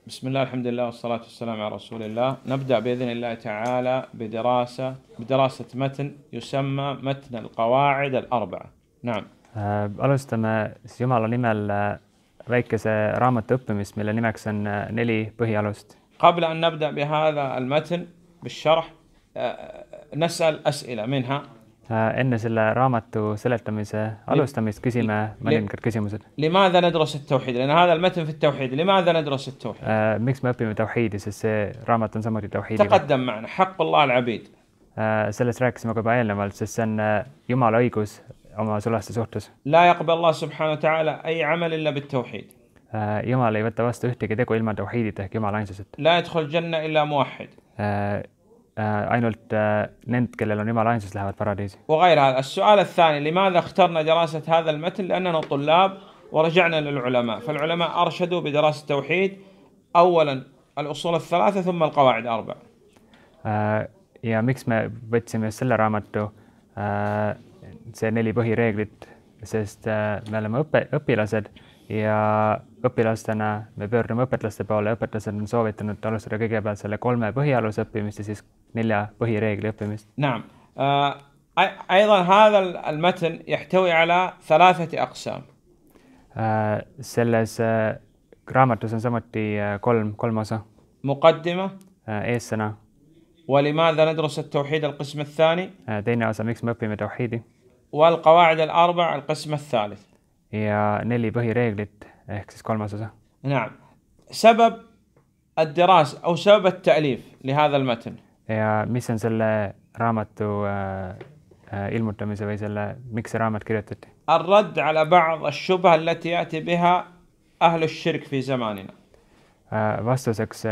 بسم الله الحمد لله والصلاة والسلام على رسول الله. نبدأ بإذن الله تعالى بدراسة متن يسمى متن القواعد الأربعة. نعم. Alustame siis Jumala nimel väikese raamatu õppimist, mille nimeks on 4 põhialust. قبل أن نبدأ بهذا المتن بالشرح نسأل أسئلة منها. Enne selle raamatu seletamise alustamist küsime mõningad küsimused. لماذا ندرس التوحيد؟ لأن هذا المتن في التوحيد. لماذا ندرس التوحيد؟ Miks me õpime tauhiidi, sest see raamat on samuti tauhiidi. تقدم معنا حق الله العبيد. Sellest rääkisime juba eelnevalt, sest see on Jumala õigus oma sulaste suhtes. لا يقبل الله سبحانه وتعالى أي عمل إلا بالتوحيد. Jumal ei võta vastu ühtegi tegu ilma tauhiidita ehk Jumala ainsuseta. لا يدخل الجنة إلا موحد. Ainult need, kellel on Jumala ainsus, lähevad paradiisi. وغير هذا. السؤال الثاني: لماذا اخترنا دراسة هذا المتن؟ لأننا طلاب ورجعنا للعلماء، فالعلماء أرشدوا بدراسة التوحيد أولا الأصول الثلاثة ثم القواعد الأربع. Ja miks me võtsime just selle raamatu, see 4 põhireeglit, sest me oleme õpilased ja õpilastena me pöördume õpetlaste poole. Õpetlased on soovitanud alustada kõigepealt selle 3 põhialuse õppimist ja siis 4 põhireegli õppimist. نعم. أيضا هذا المتن يحتوي على 3 أقسام. Selles raamatus on samuti 3 osa. مقدمة. Eessõna. ولماذا ندرس التوحيد القسم الثاني. Teine osa, miks me õpime tauhiidi. والقواعد الأربع القسم الثالث. Ja 4 põhireeglit ehk siis 3. osa. نعم. سبب الدراسة أو سبب التأليف لهذا المتن. Ja mis on selle raamatu ilmutamise või selle, miks see raamat kirjutati? الرد على بعض الشبهة التي يأتي بها أهل الشرك في زماننا. Vastuseks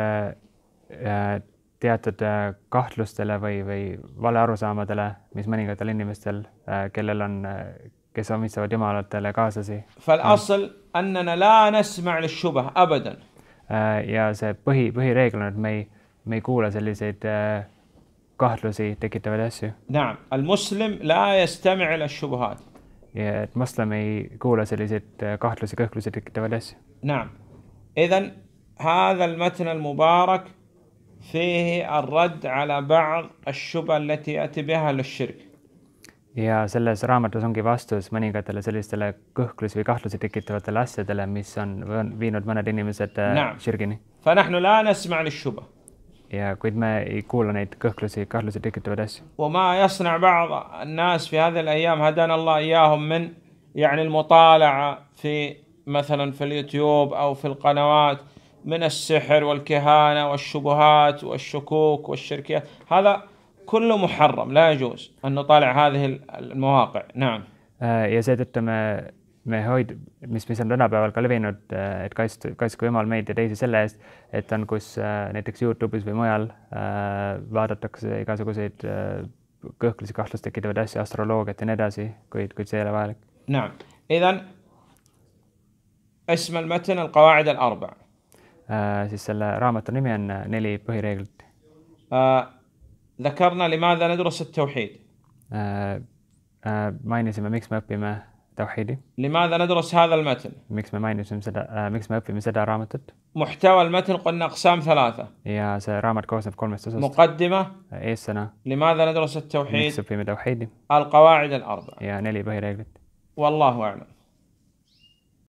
teatud kahtlustele või valearusaamadele, mis mõningatel inimestel, kes omistavad jumalatele kaaslasi. فالأصل أننا لا نسمع للشبه أبدا. Ja see põhireegel on, et me ei kuula selliseid kahtlusi tekitavaid asju. نعم. المسلم لا يستمع إلى الشبهات. Ja et moslem ei kuula selliseid kahtlusi, kõhklusi tekitavaid asju. نعم. إذن هذا المتن المبارك فيه الرد على بعض الشبهة التي يأتي بها للشرك. Ja selles raamatus ongi vastus mõningatele sellistele kõhklusi või kahtlusi tekitavatele asjadele, mis on viinud mõned inimesed širgini. فنحن لا نسمع للشبه. Ja kuid me ei kuula neid kõhklusi, kahtlusi tekitavaid asju. وما يصنع بعض الناس في هذه الأيام هدانا الله إياهم من يعني المطالعة في مثلا في اليوتيوب أو في القنوات من السحر والكهانة والشبهات والشكوك والشركيات، هذا كله محرم، لا يجوز أن نطالع هذه المواقع. نعم. Ja seetõttu mis on tänapäeval ka levinud, et kaitsku Jumal meid ja teisi selle eest, et on, kus näiteks YouTube'is või mujal vaadatakse igasuguseid kõhklusi, kahtlust tekitavaid asju, astroloogiat ja nii edasi, kuid see ei ole vajalik. نعم. إذن اسم المتن القواعد الأربع. Siis selle raamatu nimi on 4 põhireeglit. ذكرنا لماذا ندرس التوحيد. Mainisime, miks me õpime tauhiidi. لماذا ندرس هذا المتن. Miks me õpime seda raamatut. محتوى المتن قلنا أقسام 3. Ja see raamat koosneb 3 osast. مقدمة. Eessõna. لماذا ندرس التوحيد. Miks õpime tauhiidi. القواعد الأربع. Ja 4 põhireeglit. والله أعلم.